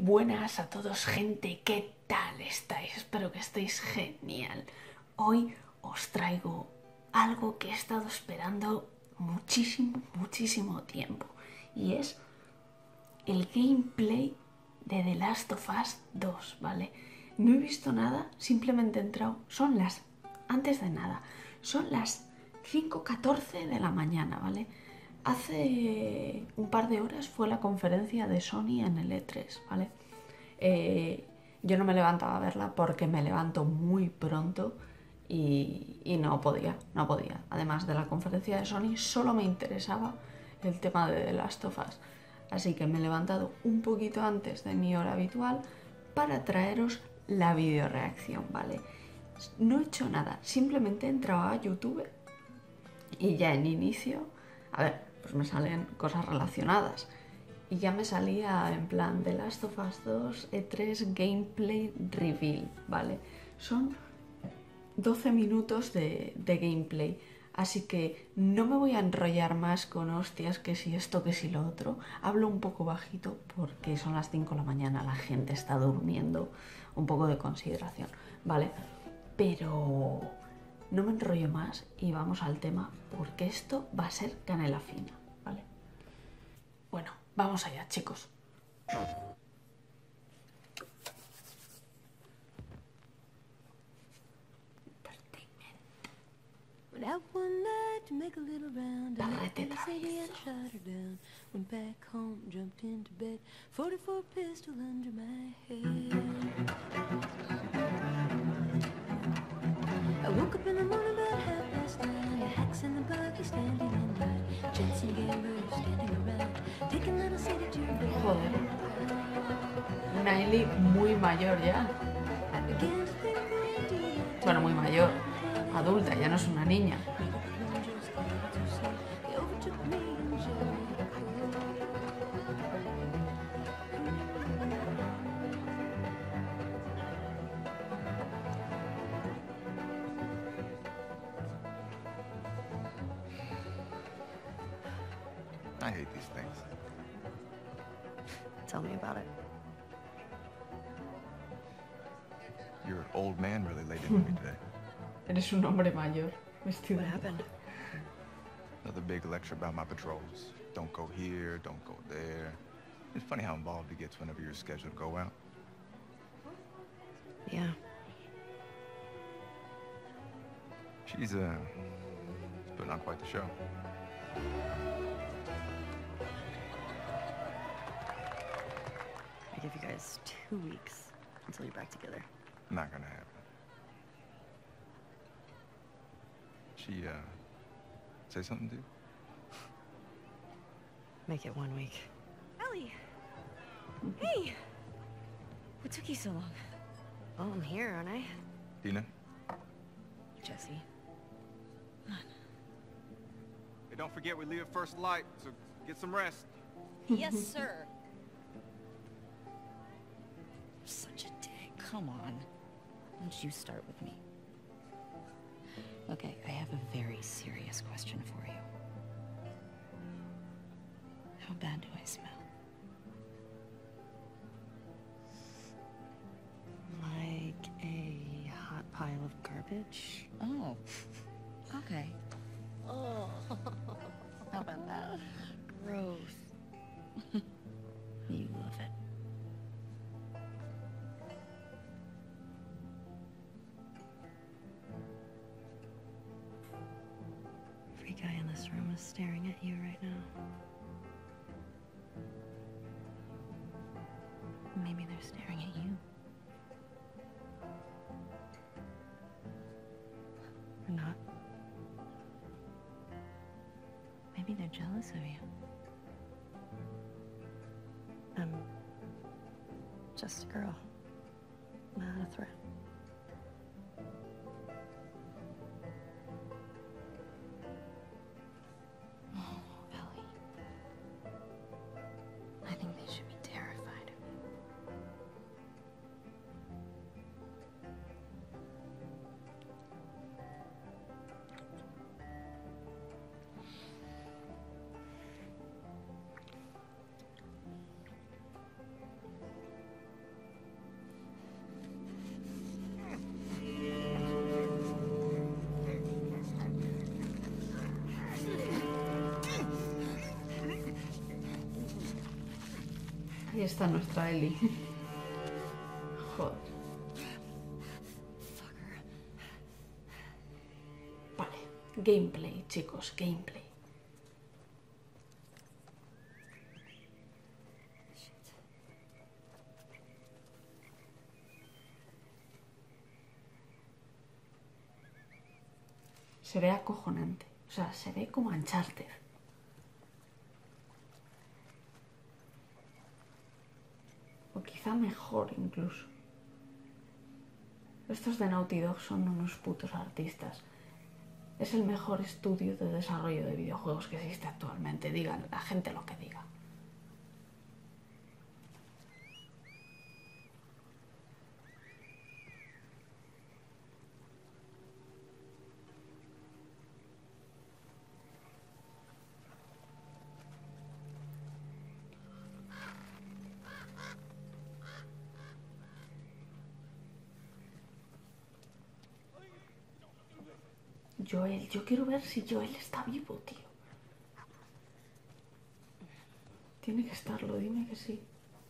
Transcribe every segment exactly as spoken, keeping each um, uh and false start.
buenas a todos, gente, ¿qué tal estáis? Espero que estéis genial. Hoy os traigo algo que he estado esperando muchísimo, muchísimo tiempo, y es el gameplay de The Last of Us dos, ¿vale? No he visto nada, simplemente he entrado, son las, antes de nada, son las cinco catorce de la mañana, ¿vale? Hace un par de horas fue la conferencia de Sony en el E tres, ¿vale? Eh, yo no me levantaba a verla porque me levanto muy pronto y, y no podía, no podía. Además de la conferencia de Sony, solo me interesaba el tema de The Last of Us. Así que me he levantado un poquito antes de mi hora habitual para traeros la videoreacción, ¿vale? No he hecho nada, simplemente he entrado a YouTube y ya en inicio, a ver, pues me salen cosas relacionadas. Y ya me salía en plan The Last of Us dos E tres Gameplay Reveal, ¿vale? Son doce minutos de, de gameplay, así que no me voy a enrollar más con hostias, que si esto, que si lo otro. Hablo un poco bajito porque son las cinco de la mañana, la gente está durmiendo, un poco de consideración, ¿vale? Pero no me enrollo más y vamos al tema, porque esto va a ser canela fina, ¿vale? Bueno, vamos allá, chicos. Out one night to make a little round, La and rete Sadie and travieso. shot her down. Went back home, jumped into bed, forty-four pistol under my head. I woke up in the morning about half past nine. Hacks in the buggy standing in line. Jensen gamblers standing around, taking little Sadie to bed. Joder. Una Ellie muy mayor ya. I began to think the idea. Bueno, muy mayor. Adulta, ya no es una niña. They overtook me in Jericho. I hate these things. Tell me about it. You're an old man really laid into me today. Eres un hombre mayor. Vestido. What happened? Another big lecture about my patrols. Don't go here, don't go there. It's funny how involved he gets whenever you're scheduled to go out. Yeah. She's, uh, putting on quite the show. I give you guys two weeks until you're back together. Not gonna happen. She, uh, say something to you? Make it one week. Ellie! Hey! What took you so long? Well, I'm here, aren't I? Dina? Jesse. Hey, don't forget we leave at first light, so get some rest. Yes, sir. Such a dick. Come on. Why don't you start with me? Okay, I have a very serious question for you. How bad do I smell? Like a hot pile of garbage? Oh. Okay. Oh. How about that? Gross. You love it. Every guy in this room is staring at you right now. Maybe they're staring at you. Or not. Maybe they're jealous of you. I'm just a girl. Not a threat. Oh, Ellie. I think they should be terrified of you. Ahí está nuestra Ellie. Joder. Vale, gameplay, chicos, gameplay. Se ve acojonante, o sea, se ve como Uncharted. O quizá mejor incluso. Estos de Naughty Dog son unos putos artistas. Es el mejor estudio de desarrollo de videojuegos que existe actualmente, digan la gente lo que diga. Joel, yo quiero ver si Joel está vivo, tío. Tiene que estarlo, dime que sí.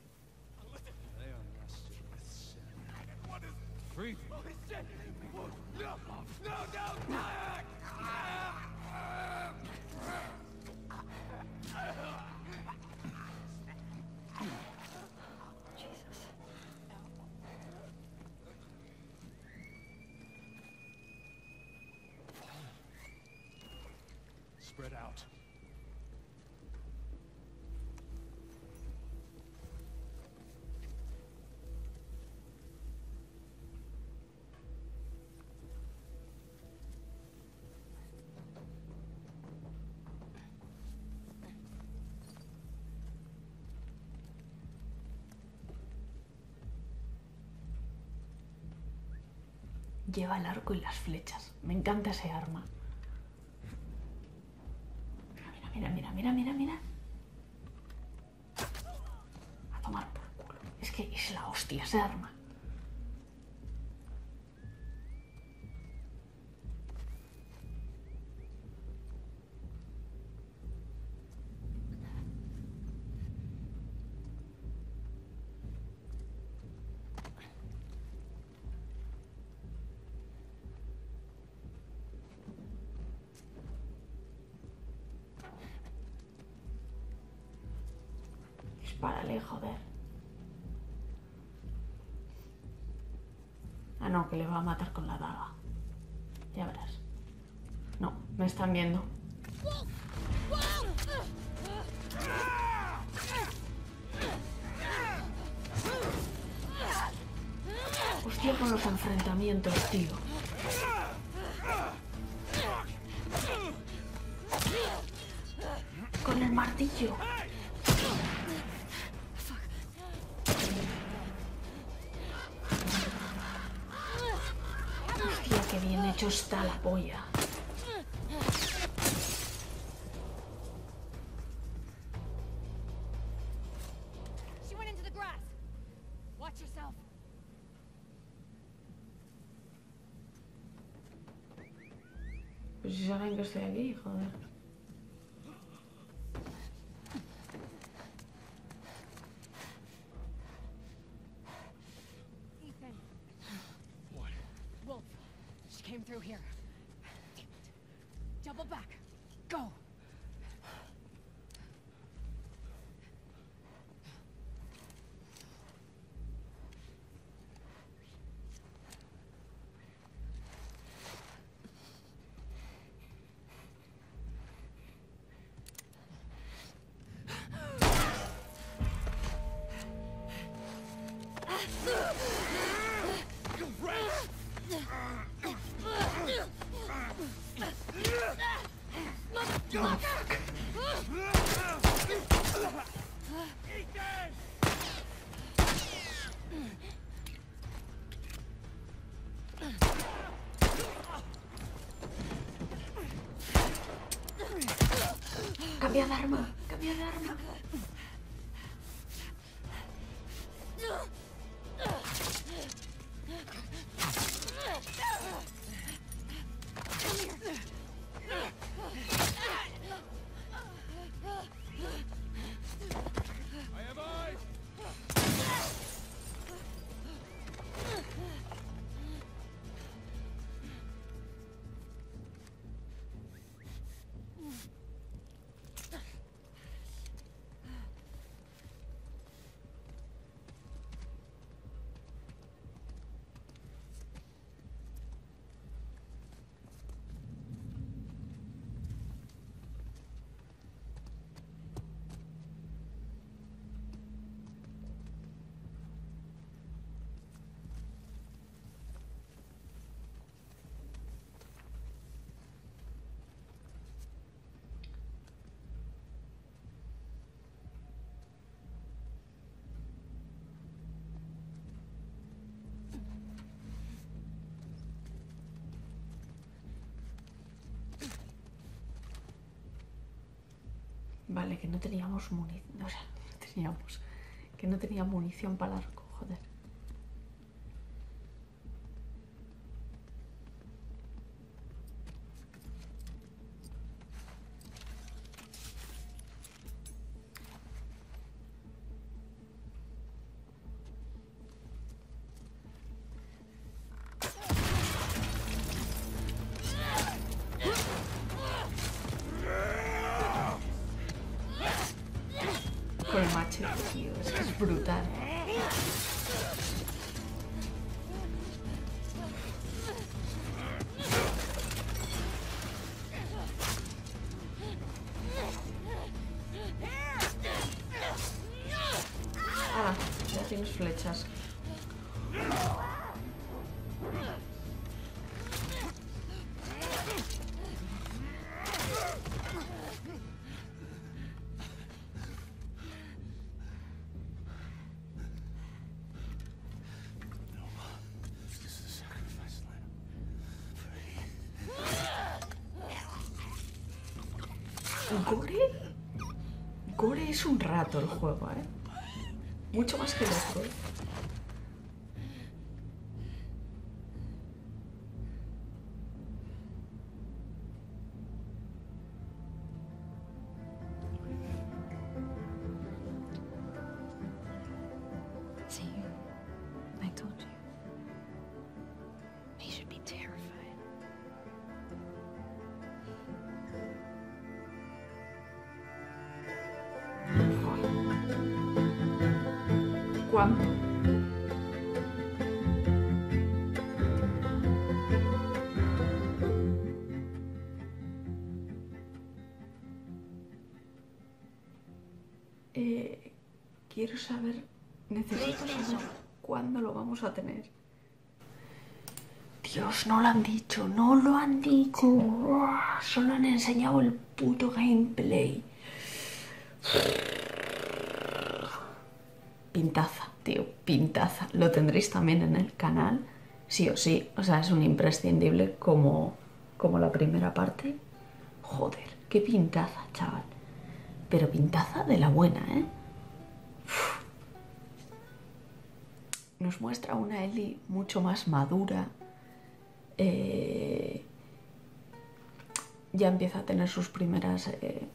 Spread out. Lleva el arco y las flechas. Me encanta ese arma. Mira, mira, mira, mira, mira. A tomar por culo. Es que es la hostia ese arma. Dispárale, joder. Ah, no, que le va a matar con la daga. Ya verás. No, me están viendo. Hostia, con los enfrentamientos, tío. Con el martillo. Hostia, qué bien hecho está la polla. She went into the grass. Watch yourself. Pues si saben que estoy aquí, joder. Ethan. What? Wolf. She came through here. Damn it. Double back. Go. Cambia de arma, cambia de arma. I have eyes. Vale, que no teníamos munición, o sea, no teníamos, que no tenía munición para el arco, joder. Con el machete, tío, es que es brutal. Ah, ya tienes flechas. This is a sacrifice, Lena. ¿Gore? Gore es un rato el juego, ¿eh? Mucho más que el otro, ¿eh? See, I told you. He should be terrified. ¿Cuánto? Eh, quiero saber, necesito saber cuándo lo vamos a tener. Dios, no lo han dicho, no lo han dicho. Uah, solo han enseñado el puto gameplay. Pintaza, tío, pintaza. Lo tendréis también en el canal, sí o sí. O sea, es un imprescindible como, como la primera parte. Joder, qué pintaza, chaval. Pero pintaza de la buena, ¿eh? Uf. Nos muestra una Ellie mucho más madura. Eh, ya empieza a tener sus primeras... Eh,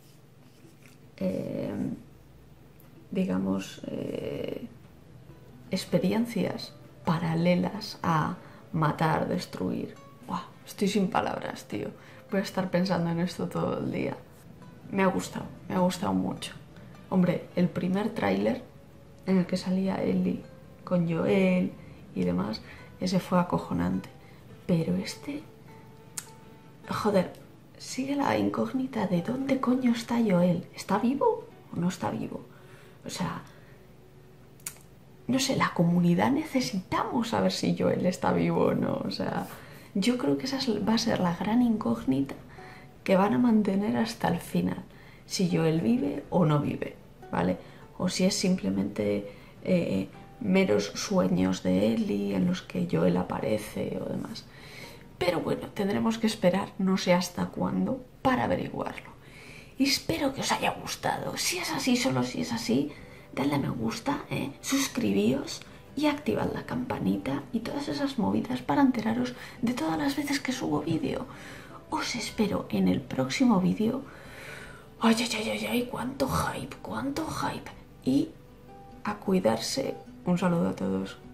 eh, digamos, eh, experiencias paralelas a matar, destruir. Buah, estoy sin palabras, tío. Voy a estar pensando en esto todo el día. Me ha gustado, me ha gustado mucho. Hombre, el primer tráiler en el que salía Ellie con Joel y demás, ese fue acojonante. Pero este... Joder, sigue la incógnita de dónde coño está Joel. ¿Está vivo o no está vivo? O sea, no sé, la comunidad necesitamos saber si Joel está vivo o no. O sea, yo creo que esa va a ser la gran incógnita que van a mantener hasta el final. Si Joel vive o no vive, ¿vale? O si es simplemente eh, meros sueños de Ellie en los que Joel aparece o demás. Pero bueno, tendremos que esperar, no sé hasta cuándo, para averiguarlo. Y espero que os haya gustado. Si es así, solo si es así, dadle a me gusta, ¿eh? Suscribíos y activad la campanita y todas esas movidas para enteraros de todas las veces que subo vídeo. Os espero en el próximo vídeo. Ay, ay, ay, ay, ay, cuánto hype, cuánto hype. Y a cuidarse. Un saludo a todos.